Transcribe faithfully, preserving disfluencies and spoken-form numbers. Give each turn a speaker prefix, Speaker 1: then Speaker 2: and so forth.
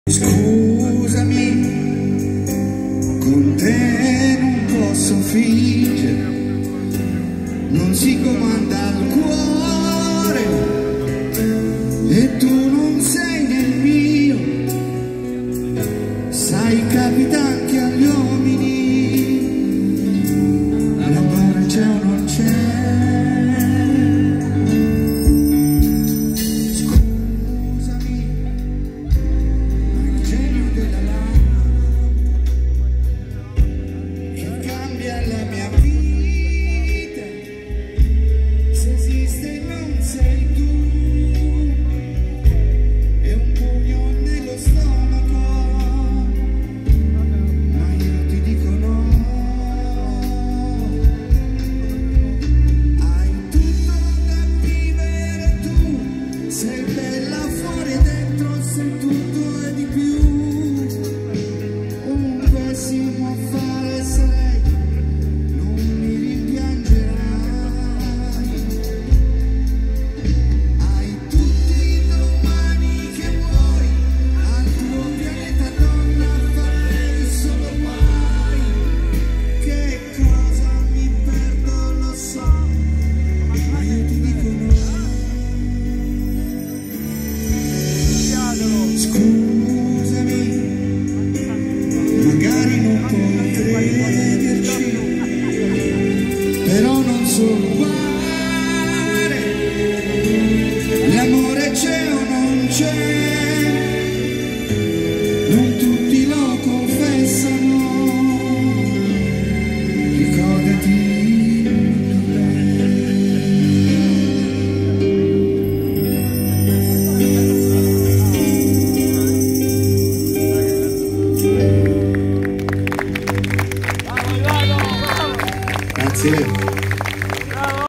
Speaker 1: Scusami, con te non posso fingere, non si comanda il cuore e tu non sei nel mio, sai capita anche agli uomini, l'amore c'è o non c'è. La mia vita, se esiste non sei tu, è un pugno nello stomaco, ma io ti dico no. Hai tutto da vivere tu, sei bella fuori e dentro, sei tutto e di più, un pessimo affare sei. Scusami, magari non potrei vederci, però non so fare, l'amore c'è o non c'è, non tutti lo confessano, ricordati. Grazie.